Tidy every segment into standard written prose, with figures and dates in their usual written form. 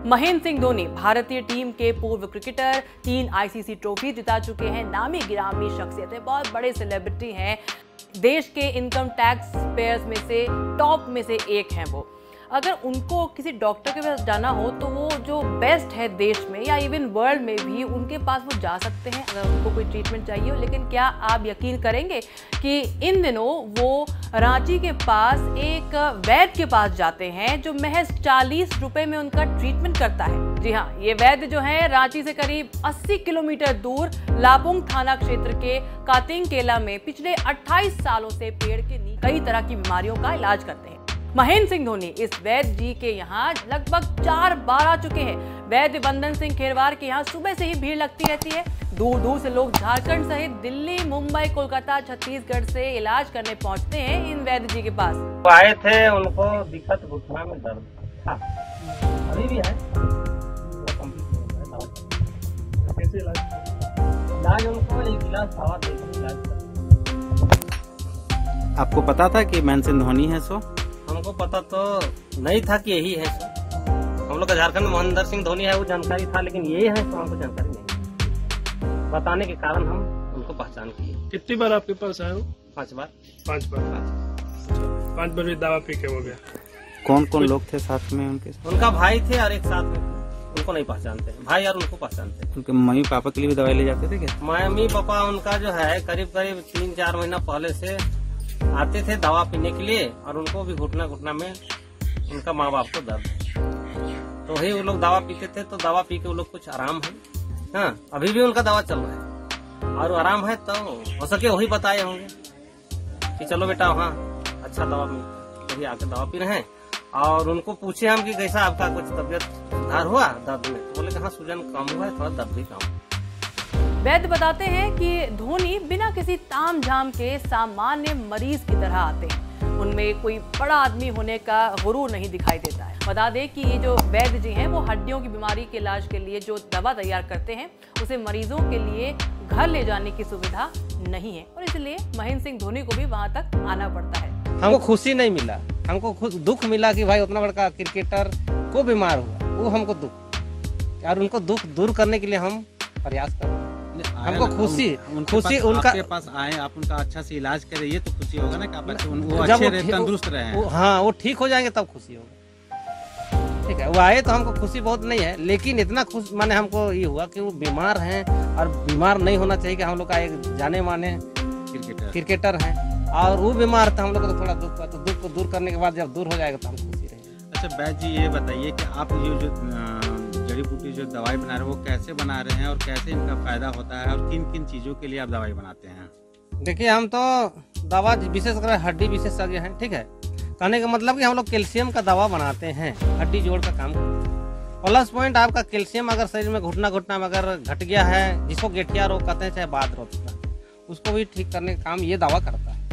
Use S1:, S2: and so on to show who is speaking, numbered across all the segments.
S1: महेंद्र सिंह धोनी भारतीय टीम के पूर्व क्रिकेटर, 3 आईसीसी ट्रॉफी जिता चुके हैं, नामी गिरामी शख्सियत है, बहुत बड़े सेलिब्रिटी हैं, देश के इनकम टैक्स पेयर्स में से टॉप में से एक हैं वो। अगर उनको किसी डॉक्टर के पास जाना हो तो वो जो बेस्ट है देश में या इवन वर्ल्ड में भी, उनके पास वो जा सकते हैं अगर उनको कोई ट्रीटमेंट चाहिए हो। लेकिन क्या आप यकीन करेंगे कि इन दिनों वो रांची के पास एक वैद्य के पास जाते हैं जो महज 40 रुपए में उनका ट्रीटमेंट करता है। जी हाँ, ये वैद्य जो है रांची से करीब 80 किलोमीटर दूर लापुंग थाना क्षेत्र के कातिंग केला में पिछले 28 सालों से पेड़ के नीचे कई तरह की बीमारियों का इलाज करते हैं। महेंद्र सिंह धोनी इस वैद्य जी के यहाँ लगभग 4 बार आ चुके हैं। वैद्य बंदन सिंह खेरवार के यहाँ सुबह से ही भीड़ लगती रहती है। दूर दूर से लोग झारखंड सहित दिल्ली, मुंबई, कोलकाता, छत्तीसगढ़ से इलाज करने पहुंचते हैं इन वैद्य जी के पास।
S2: आए थे, उनको दिक्कत घुटना में दर्द था, अभी भी है। कैसे इलाज उनको एक गिलास हवा देकर इलाज।
S3: आपको पता था कि महेंद्र सिंह धोनी है? सो
S2: हमको पता तो नहीं था कि यही है। हम लोग का झारखंड में महेंद्र सिंह धोनी है वो जानकारी था, लेकिन ये है तो हमको जानकारी नहीं। बताने के कारण हम उनको पहचान किए।
S4: कितनी बार आपके पास आए हो?
S2: 5 बार।
S4: 5 बार भी दवा पी के हो गया।
S3: कौन कौन लोग थे साथ में उनके?
S2: उनका भाई थे और एक साथ में। उनको नहीं पहचानते, भाई और उनको पहचानते।
S3: उनके मम्मी पापा के लिए भी दवाई ले जाते थे क्या?
S2: मम्मी पापा उनका जो है करीब 3-4 महीना पहले से आते थे दवा पीने के लिए, और उनको भी घुटना में उनका माँ बाप को दर्द, तो वही वो लोग दवा पीते थे। तो दवा पी के वो लोग कुछ आराम है। हाँ, अभी भी उनका दवा चल रहा है और आराम है, तो हो सके वही बताए होंगे कि चलो बेटा वहाँ अच्छा दवा मिलता, वही आके दवा पी रहे हैं। और उनको पूछे हम कि कैसा आपका कुछ तबियत सुधार हुआ दर्द में, तो बोले कहाँ सूजन कम हुआ है, थोड़ा दर्द भी कम।
S1: वैद्य बताते हैं कि धोनी बिना किसी ताम झाम के सामान्य मरीज की तरह आते हैं। उनमें कोई बड़ा आदमी होने का गुरूर नहीं दिखाई देता है। बता दें कि ये जो वैद्य जी हैं वो हड्डियों की बीमारी के इलाज के लिए जो दवा तैयार करते हैं उसे मरीजों के लिए घर ले जाने की सुविधा नहीं है, और इसलिए महेंद्र सिंह धोनी को भी वहाँ तक आना पड़ता है।
S2: हमको खुशी नहीं मिला, हमको दुख मिला कि भाई उतना बड़ा क्रिकेटर को बीमार हुआ, वो हमको दुख, और उनको दुख दूर करने के लिए हम प्रयास कर रहे हैं। हमको खुशी उनका
S3: आपके पास आए, आप उनका अच्छा से इलाज करें, ये तो खुशी होगा ना कि वो अच्छे रहे, तंदुरुस्त रहे।
S2: हाँ, वो ठीक हो जाएंगे तब खुशी होगा। ठीक है, वो आए तो हमको खुशी बहुत नहीं है, लेकिन इतना खुश माने हमको ये हुआ कि वो बीमार हैं, और बीमार नहीं होना चाहिए कि हम लोग का एक जाने माने क्रिकेटर हैं, और वो बीमार था, हम लोग को थोड़ा दुख हुआ। तो दुख को दूर करने के बाद जब दूर हो जाएगा तो हम खुशी रहेंगे।
S3: अच्छा वैद्य जी, ये बताइए कि आप ये जो जड़ी बूटी जो दवाई बना रहे हैं वो कैसे बना रहे हैं और कैसे इनका फायदा होता है, और किन किन चीजों के लिए आप दवाई बनाते हैं?
S2: देखिए, हम तो दवा विशेषकर हड्डी विशेषज्ञ हैं। ठीक है, कहने का मतलब कि हम लोग कैल्शियम का दवा बनाते हैं, हड्डी जोड़ का काम करते हैं। प्लस पॉइंट, आपका कैल्शियम अगर शरीर में घुटना में अगर घट गया है, जिसको गठिया रोग कहते हैं, चाहे बात रोग, उसको भी ठीक करने का काम ये दवा करता है।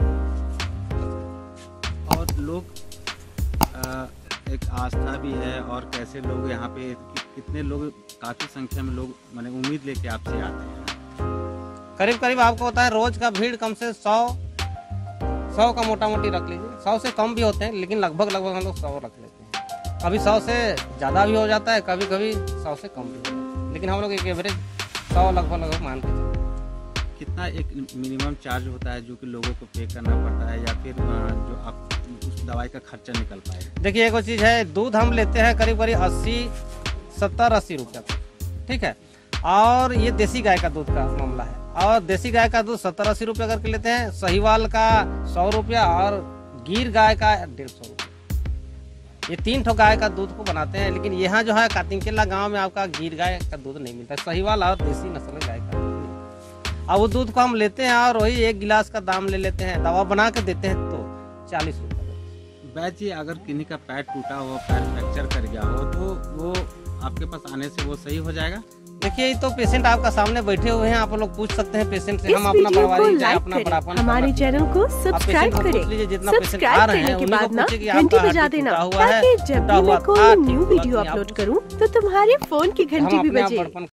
S3: और लोग एक आस्था भी है, और कैसे लोग यहाँ पे कितने लोग, काफी संख्या में लोग माने उम्मीद लेके आपसे आते हैं?
S2: करीब आपको होता है रोज का भीड़ कम से 100 का मोटा मोटी रख लीजिए। 100 से कम भी होते हैं, लेकिन लगभग हम लोग 100 रख लेते हैं। कभी 100 से ज्यादा भी हो जाता है, कभी 100 से कम भी हो जाता है, लेकिन हम लोग एक एवरेज 100 लगभग मान के चलते हैं।
S3: कितना एक मिनिमम चार्ज होता है जो कि लोगों को पे करना पड़ता है, या फिर जो आप उस दवाई का खर्चा निकल पाए?
S2: देखिए, एक चीज है, दूध हम लेते हैं करीब 70-80 रुपया का। ठीक है, और ये देसी गाय का दूध का मामला है, और देसी गाय का दूध 70-80 रुपया करके लेते हैं, सहीवाल का 100 रुपया, और गिर गाय का 150 रुपया। ये 3 ठो गाय का दूध को बनाते हैं। लेकिन यहाँ जो है कातिंग केला गाँव में आपका गिर गाय का दूध नहीं मिलता, सहीवाल और देसी नस्ल गाय का दूध। अब वो दूध को हम लेते हैं और वही 1 गिलास का दाम ले लेते हैं, दवा बना के देते हैं तो 40 रुपया।
S3: वैद्य जी, अगर किन्हीं का पैर टूटा हो, पैर फ्रैक्चर कर गया हो, तो वो आपके पास आने से वो सही हो जाएगा?
S2: देखिए, तो पेशेंट आपका सामने बैठे हुए हैं, आप लोग पूछ सकते हैं पेशेंट से। हम अपना परिवार चाहे अपना बड़ापन,
S5: हमारे चैनल को सब्सक्राइब करें। सब्सक्राइब करने के बाद ना घंटी बजा देना, ताकि जब भी मैं कोई न्यू वीडियो अपलोड करूं तो तुम्हारे फोन की घंटी भी बजे।